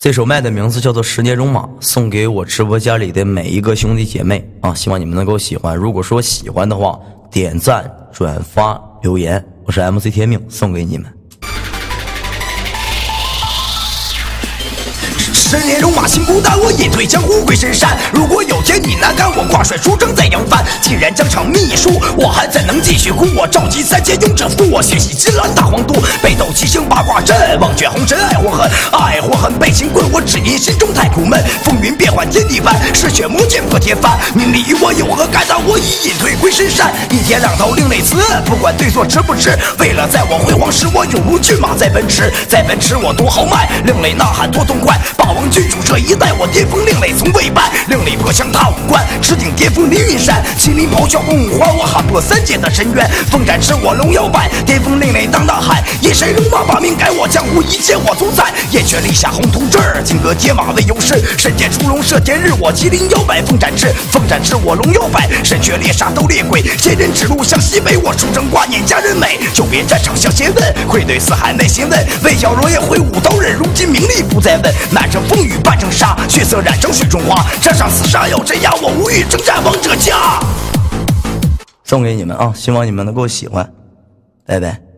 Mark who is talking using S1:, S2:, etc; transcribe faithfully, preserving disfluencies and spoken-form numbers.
S1: 这首麦的名字叫做《十年戎马》，送给我直播间里的每一个兄弟姐妹啊！希望你们能够喜欢。如果说喜欢的话，点赞、转发、留言，我是 M C 天命，送给你们。
S2: 十年戎马心不淡，我隐退江湖归深山。如果有天你难干，我挂帅出征在扬帆。既然疆场秘书，我还怎能继续哭？我召集三千勇者赴我血洗金兰大皇都，北斗七星八卦阵，望卷红尘爱或恨，爱或恨被情困，我只因心中太苦闷。风云变幻天地翻，嗜血魔剑破天翻。名利与我有何干？但我已隐退归深山。一天两头另类词，不管对错值不值。为了在我辉煌时，我永如骏马在奔驰，在奔驰我多豪迈，另类呐喊多痛快。霸王君主这一代，我巅峰另类从未败，另类破枪踏五关，持鼎巅峰凌云山，麒麟咆哮风五花，我喊破三界的深渊。风展翅我龙摇摆，巅峰另类当大海，一身戎马把命改，我江湖一切我主宰。燕雀立下红铜阵，金戈铁马为勇士，神剑出笼射天日，我麒麟摇摆风展翅，风展翅我龙摇摆，神雀猎杀斗猎鬼，仙人指路向西北，我出征挂念家人美，就别战场向前问，愧对四海内心问，魏小罗也挥舞刀刃，如今名利不再问，难成风雨半成沙，血色染成水中花，山上厮杀要镇压，我无欲征战王者家。
S1: 送给你们啊，希望你们能够喜欢，拜拜。